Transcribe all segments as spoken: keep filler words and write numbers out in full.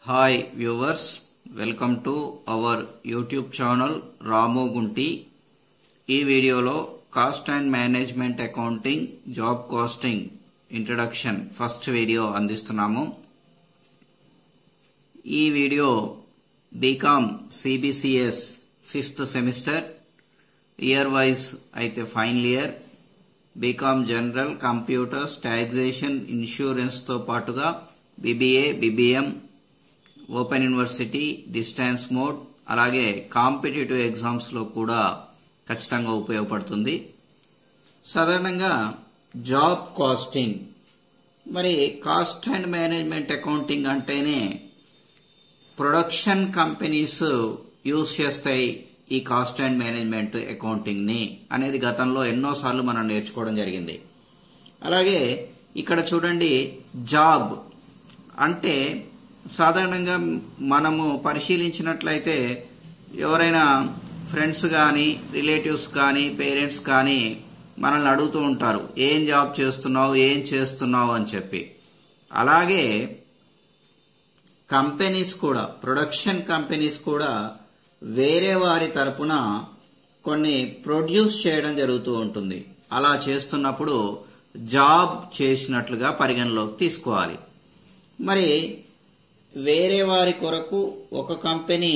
Hi viewers, welcome to our YouTube channel Ramu Gunti. ఈ వీడియోలో cost and management accounting job costing introduction first video అందిస్తున్నాము. ఈ video BCom CBCS fifth semester year wise అయితే final year, BCom general, computers, taxation, insurance తో పాటుగా BBA, BBM, open university, distance mode, అలాగే competitive exams లో కూడా ఖచ్చితంగా ఉపయోగపడుతుంది. సాధారణంగా జాబ్ కాస్టింగ్, మరి కాస్ట్ అండ్ మేనేజ్మెంట్ అకౌంటింగ్ అంటేనే ప్రొడక్షన్ కంపెనీస్ యూజ్ చేస్తాయి ఈ కాస్ట్ అండ్ మేనేజ్మెంట్ అకౌంటింగ్ ని అనేది గతంలో ఎన్నోసార్లు మనం నేర్చుకోవడం జరిగింది. అలాగే ఇక్కడ చూడండి, జాబ్ అంటే సాధారణంగా మనము పరిశీలించినట్లయితే ఎవరైనా ఫ్రెండ్స్ కానీ, రిలేటివ్స్ కానీ, పేరెంట్స్ కానీ మనల్ని అడుగుతూ ఉంటారు, ఏం జాబ్ చేస్తున్నావు, ఏం చేస్తున్నావు అని చెప్పి. అలాగే కంపెనీస్ కూడా, ప్రొడక్షన్ కంపెనీస్ కూడా వేరే వారి తరపున కొన్ని ప్రొడ్యూస్ చేయడం జరుగుతూ ఉంటుంది. అలా చేస్తున్నప్పుడు జాబ్ చేసినట్లుగా పరిగణలోకి తీసుకోవాలి. మరి వేరే వారి కొరకు ఒక కంపెనీ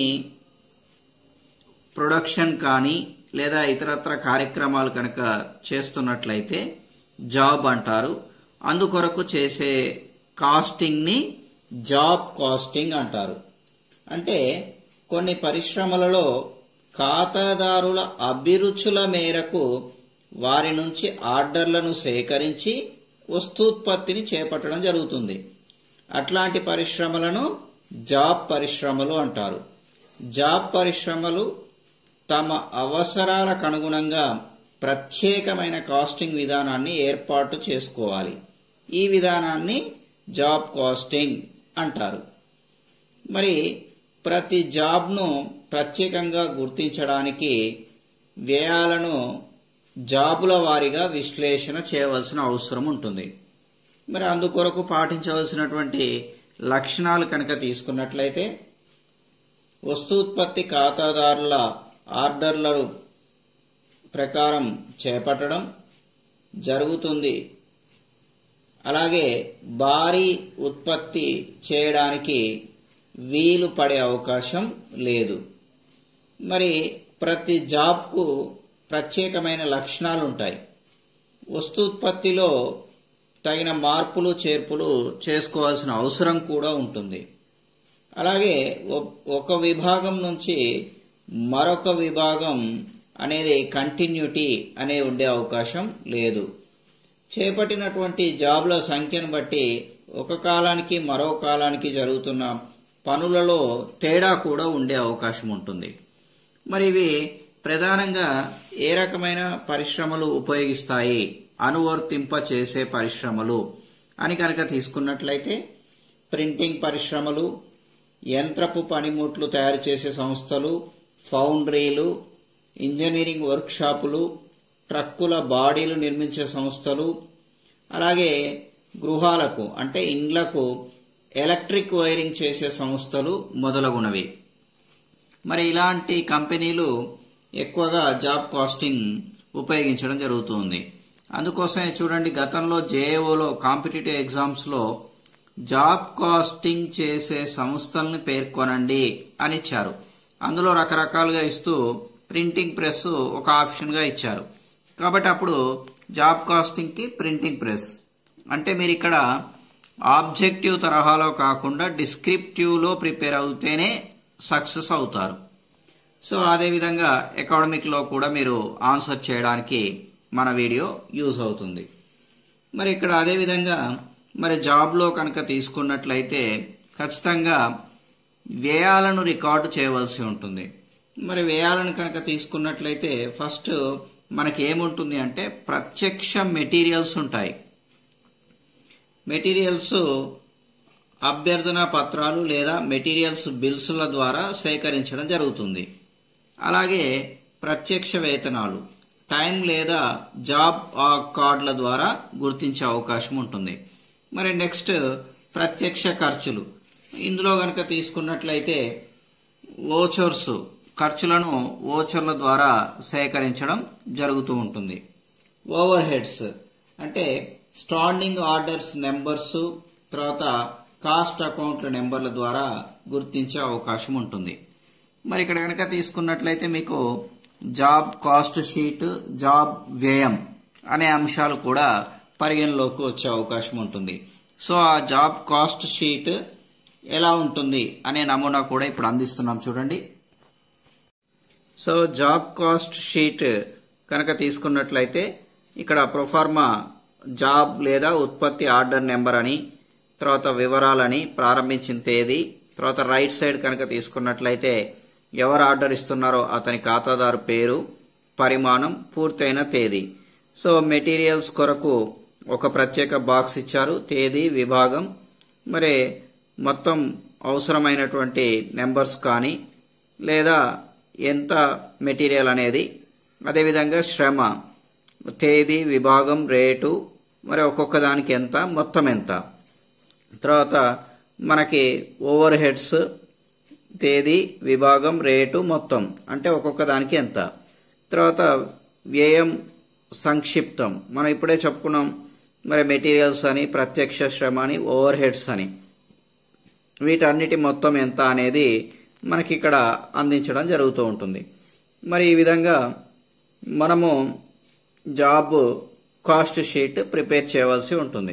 ప్రొడక్షన్ కానీ లేదా ఇతరత్ర కార్యక్రమాలు కనుక చేస్తున్నట్లయితే జాబ్ అంటారు. అందుకొరకు చేసే కాస్టింగ్ ని జాబ్ కాస్టింగ్ అంటారు. అంటే కొన్ని పరిశ్రమలలో ఖాతాదారుల అభిరుచుల మేరకు వారి నుంచి ఆర్డర్లను సేకరించి వస్తూత్పత్తిని చేపట్టడం జరుగుతుంది. అట్లాంటి పరిశ్రమలను జాబ్ పరిశ్రమలు అంటారు. జాబ్ పరిశ్రమలు తమ అవసరాలకు అనుగుణంగా ప్రత్యేకమైన కాస్టింగ్ విధానాన్ని ఏర్పాటు చేసుకోవాలి. ఈ విధానాన్ని జాబ్ కాస్టింగ్ అంటారు. మరి ప్రతి జాబ్ను ప్రత్యేకంగా గుర్తించడానికి వ్యయాలను జాబుల వారీగా విశ్లేషణ చేయవలసిన అవసరం ఉంటుంది. మరి అందుకొరకు పాటించవలసినటువంటి లక్షణాలు కనుక తీసుకున్నట్లయితే, వస్తూత్పత్తి ఖాతాదారుల ఆర్డర్ల ప్రకారం చేపట్టడం జరుగుతుంది. అలాగే భారీ ఉత్పత్తి చేయడానికి వీలు పడే అవకాశం లేదు. మరి ప్రతి జాబ్కు ప్రత్యేకమైన లక్షణాలు ఉంటాయి. వస్తూత్పత్తిలో తగిన మార్పులు చేర్పులు చేసుకోవాల్సిన అవసరం కూడా ఉంటుంది. అలాగే ఒక విభాగం నుంచి మరొక విభాగం అనేది కంటిన్యూటీ అనే ఉండే అవకాశం లేదు. చేపట్టినటువంటి జాబ్ల సంఖ్యను బట్టి ఒక కాలానికి మరో కాలానికి జరుగుతున్న పనులలో తేడా కూడా ఉండే అవకాశం ఉంటుంది. మరి ఇవి ప్రధానంగా ఏ రకమైన పరిశ్రమలు ఉపయోగిస్తాయి, అనువర్తింప చేసే పరిశ్రమలు అని కనుక తీసుకున్నట్లయితే, ప్రింటింగ్ పరిశ్రమలు, యంత్రపు పనిముట్లు తయారు చేసే సంస్థలు, ఫౌండ్రీలు, ఇంజనీరింగ్ వర్క్ షాపులు, ట్రక్కుల బాడీలు నిర్మించే సంస్థలు, అలాగే గృహాలకు అంటే ఇండ్లకు ఎలక్ట్రిక్ వైరింగ్ చేసే సంస్థలు మొదలగునవి. మరి ఇలాంటి కంపెనీలు ఎక్కువగా జాబ్ కాస్టింగ్ ఉపయోగించడం జరుగుతుంది. అందుకోసమే చూడండి, గతంలో జేఏఓలో కాంపిటేటివ్ ఎగ్జామ్స్ లో జాబ్ కాస్టింగ్ చేసే సంస్థల్ని పేర్కొనండి అని ఇచ్చారు. అందులో రకరకాలుగా ఇస్తూ ప్రింటింగ్ ప్రెస్ ఒక ఆప్షన్ గా ఇచ్చారు. కాబట్టి అప్పుడు జాబ్ కాస్టింగ్ కి ప్రింటింగ్ ప్రెస్ అంటే మీరు ఇక్కడ ఆబ్జెక్టివ్ తరహాలో కాకుండా డిస్క్రిప్టివ్ లో ప్రిపేర్ అవుతేనే సక్సెస్ అవుతారు. సో అదేవిధంగా అకాడమిక్ లో కూడా మీరు ఆన్సర్ చేయడానికి మన వీడియో యూజ్ అవుతుంది. మరి ఇక్కడ అదేవిధంగా మరి జాబ్ లో కనుక తీసుకున్నట్లయితే ఖచ్చితంగా వ్యయాలను రికార్డు చేయవలసి ఉంటుంది. మరి వ్యయాలను కనుక తీసుకున్నట్లయితే ఫస్ట్ మనకి ఏముంటుంది అంటే ప్రత్యక్ష మెటీరియల్స్ ఉంటాయి. మెటీరియల్స్ అభ్యర్థన పత్రాలు లేదా మెటీరియల్స్ బిల్స్ల ద్వారా సేకరించడం జరుగుతుంది. అలాగే ప్రత్యక్ష వేతనాలు టైం లేదా జాబ్ కార్డుల ద్వారా గుర్తించే అవకాశం ఉంటుంది. మరి నెక్స్ట్ ప్రత్యక్ష ఖర్చులు, ఇందులో గనక తీసుకున్నట్లయితే ఓచర్స్ ఖర్చులను ఓచర్ల ద్వారా సేకరించడం జరుగుతూ ఉంటుంది. ఓవర్ హెడ్స్ అంటే స్టాండింగ్ ఆర్డర్స్ నెంబర్స్, తర్వాత కాస్ట్ అకౌంట్ల నెంబర్ల ద్వారా గుర్తించే అవకాశం ఉంటుంది. మరి ఇక్కడ కనుక తీసుకున్నట్లయితే మీకు జాబ్ కాస్ట్ షీట్, జాబ్ వ్యయం అనే అంశాలు కూడా పరిగణలోకి వచ్చే అవకాశం ఉంటుంది. సో ఆ జాబ్ కాస్ట్ షీట్ ఎలా ఉంటుంది అనే నమూనా కూడా ఇప్పుడు అందిస్తున్నాం చూడండి. సో జాబ్ కాస్ట్ షీట్ కనుక తీసుకున్నట్లయితే ఇక్కడ ప్రొఫార్మా జాబ్ లేదా ఉత్పత్తి ఆర్డర్ నెంబర్ అని, తర్వాత వివరాలని, ప్రారంభించిన తేదీ, తర్వాత రైట్ సైడ్ కనుక తీసుకున్నట్లయితే ఎవరు ఆర్డర్ ఇస్తున్నారో అతని ఖాతాదారు పేరు, పరిమాణం, పూర్తయిన తేదీ. సో మెటీరియల్స్ కొరకు ఒక ప్రత్యేక బాక్స్ ఇచ్చారు, తేదీ, విభాగం, మరి మొత్తం అవసరమైనటువంటి నెంబర్స్ కానీ లేదా ఎంత మెటీరియల్ అనేది, అదేవిధంగా శ్రమ, తేదీ, విభాగం, రేటు, మరి ఒక్కొక్క దానికి ఎంత, మొత్తం ఎంత. తర్వాత మనకి ఓవర్ హెడ్స్, తేదీ, విభాగం, రేటు, మొత్తం అంటే ఒక్కొక్క దానికి ఎంత. తర్వాత వ్యయం సంక్షిప్తం, మనం ఇప్పుడే చెప్పుకున్నాం మరి మెటీరియల్స్ అని, ప్రత్యక్ష శ్రమ అని, ఓవర్ హెడ్స్ అని, వీటన్నిటి మొత్తం ఎంత అనేది మనకి ఇక్కడ అందించడం జరుగుతూ ఉంటుంది. మరి ఈ విధంగా మనము జాబ్ కాస్ట్ షీట్ ప్రిపేర్ చేయవలసి ఉంటుంది.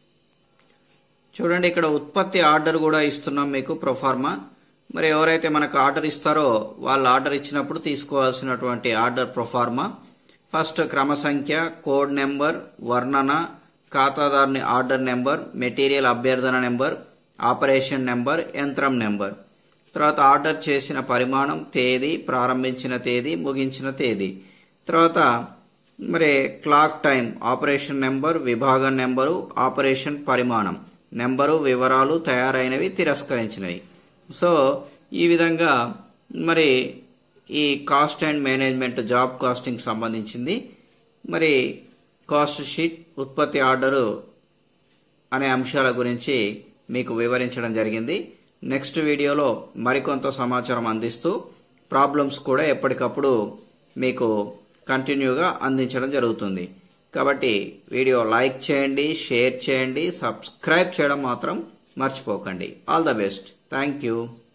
చూడండి ఇక్కడ ఉత్పత్తి ఆర్డర్ కూడా ఇస్తున్నాం మీకు ప్రొఫార్మా. మరి ఎవరైతే మనకు ఆర్డర్ ఇస్తారో వాళ్ళు ఆర్డర్ ఇచ్చినప్పుడు తీసుకోవాల్సినటువంటి ఆర్డర్ ప్రొఫార్మా. ఫస్ట్ క్రమ సంఖ్య, కోడ్ నెంబర్, వర్ణన, ఖాతాదారుని ఆర్డర్ నెంబర్, మెటీరియల్ అభ్యర్థన నెంబర్, ఆపరేషన్ నెంబర్, యంత్రం నెంబర్. తర్వాత ఆర్డర్ చేసిన పరిమాణం, తేదీ, ప్రారంభించిన తేదీ, ముగించిన తేదీ. తర్వాత మరి క్లాక్ టైం, ఆపరేషన్ నెంబర్, విభాగం నెంబరు, ఆపరేషన్ పరిమాణం, నెంబరు, వివరాలు, తయారైనవి, తిరస్కరించినవి. సో ఈ విధంగా మరి ఈ cost and management job costing సంబంధించింది మరి కాస్ట్ షీట్, ఉత్పత్తి ఆర్డరు అనే అంశాల గురించి మీకు వివరించడం జరిగింది. నెక్స్ట్ వీడియోలో మరికొంత సమాచారం అందిస్తూ ప్రాబ్లమ్స్ కూడా ఎప్పటికప్పుడు మీకు కంటిన్యూగా అందించడం జరుగుతుంది. కాబట్టి వీడియో లైక్ చేయండి, షేర్ చేయండి, సబ్స్క్రైబ్ చేయడం మాత్రం మర్చిపోకండి. All the best. Thank you.